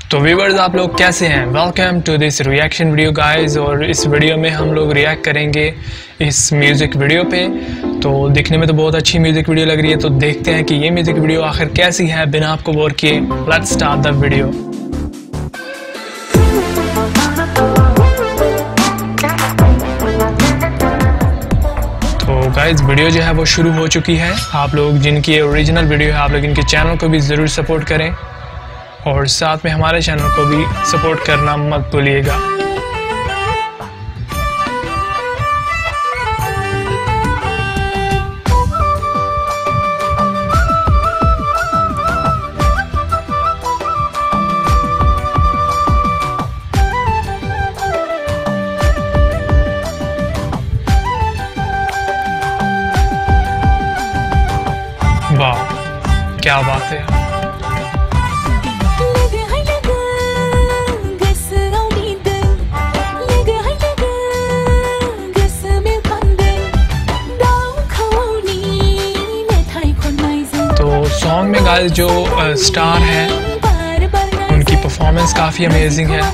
तो व्यूअर्स आप लोग कैसे हैं? Welcome to this reaction video guys. और इस वीडियो में हम लोग रिएक्ट करेंगे इस म्यूज़िक वीडियो पे। तो दिखने में तो बहुत अच्छी म्यूज़िक वीडियो लग रही है, तो देखते हैं कि ये म्यूज़िक वीडियो आखिर कैसी है बिना आपको बोर किए। Let's start the video. तो गाइस वीडियो जो है वो शुरू हो चुकी है। आप लोग जिनकी ओरिजिनल वीडियो है आप लोग इनके चैनल को भी ज़रूर सपोर्ट करें और साथ में हमारे चैनल को भी सपोर्ट करना मत भूलिएगा। वाह, क्या बात है। सॉन्ग में गाइस जो स्टार है उनकी परफॉर्मेंस काफ़ी अमेजिंग है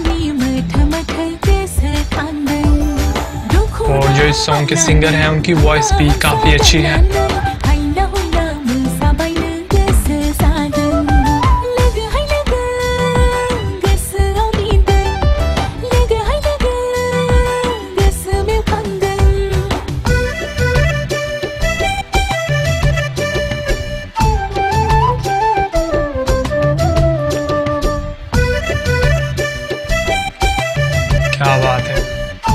और जो इस सॉन्ग के सिंगर हैं उनकी वॉइस भी काफ़ी अच्छी है। क्या बात है।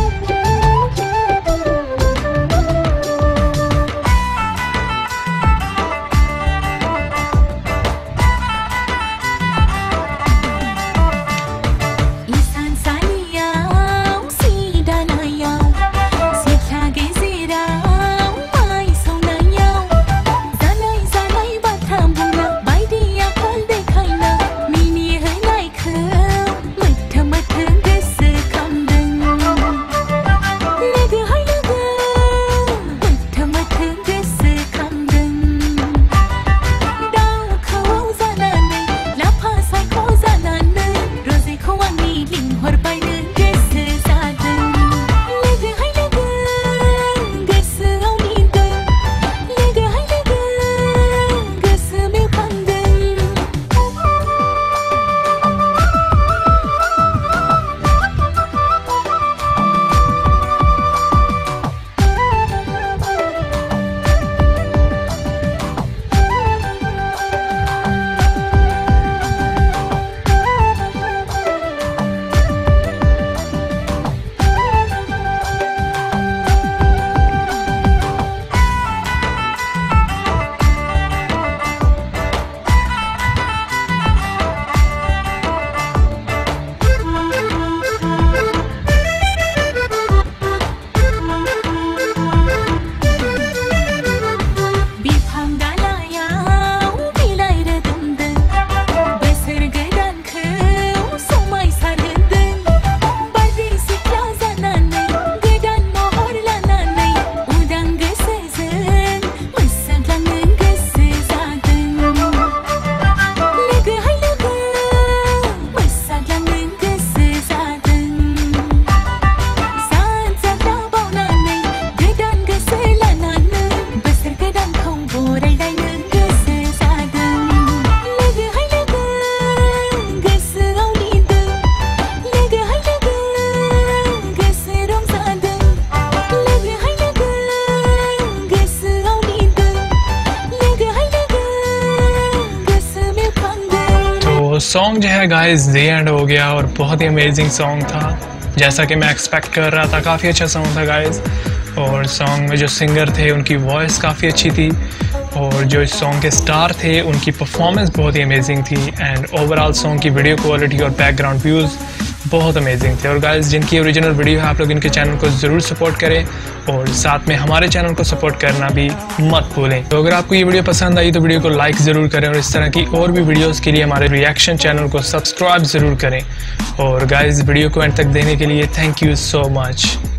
सॉन्ग जो है गाइस दी एंड हो गया और बहुत ही अमेजिंग सॉन्ग था, जैसा कि मैं एक्सपेक्ट कर रहा था। काफ़ी अच्छा सॉन्ग था गाइस और सॉन्ग में जो सिंगर थे उनकी वॉइस काफ़ी अच्छी थी और जो इस सॉन्ग के स्टार थे उनकी परफॉर्मेंस बहुत ही अमेजिंग थी एंड ओवरऑल सॉन्ग की वीडियो क्वालिटी और बैकग्राउंड व्यूज़ बहुत अमेजिंग थे। और गाइस जिनकी ओरिजिनल वीडियो है आप लोग इनके चैनल को ज़रूर सपोर्ट करें और साथ में हमारे चैनल को सपोर्ट करना भी मत भूलें। तो अगर आपको ये वीडियो पसंद आई तो वीडियो को लाइक ज़रूर करें और इस तरह की और भी वीडियोस के लिए हमारे रिएक्शन चैनल को सब्सक्राइब ज़रूर करें। और गाइस वीडियो को एंड तक देखने के लिए थैंक यू सो मच।